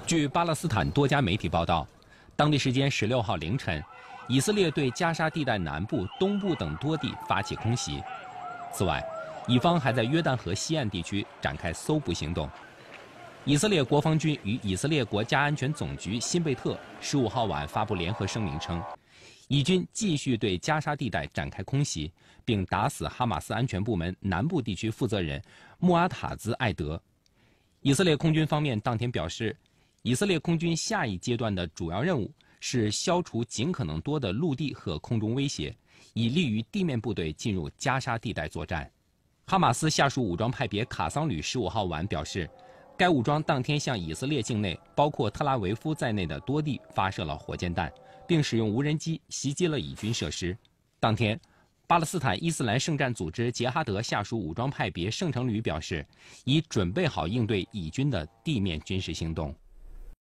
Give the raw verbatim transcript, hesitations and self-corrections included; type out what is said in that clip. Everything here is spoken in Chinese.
据巴勒斯坦多家媒体报道，当地时间十六号凌晨，以色列对加沙地带南部、东部等多地发起空袭。此外，以方还在约旦河西岸地区展开搜捕行动。以色列国防军与以色列国家安全总局辛贝特十五号晚发布联合声明称，以军继续对加沙地带展开空袭，并打死哈马斯安全部门南部地区负责人穆阿塔兹·艾德。以色列空军方面当天表示，以色列空军下一阶段的主要任务是消除尽可能多的陆地和空中威胁，以利于地面部队进入加沙地带作战。哈马斯下属武装派别卡桑旅十五号晚表示，该武装当天向以色列境内包括特拉维夫在内的多地发射了火箭弹，并使用无人机袭击了以军设施。当天，巴勒斯坦伊斯兰圣战组织杰哈德下属武装派别圣城旅表示，已准备好应对以军的地面军事行动。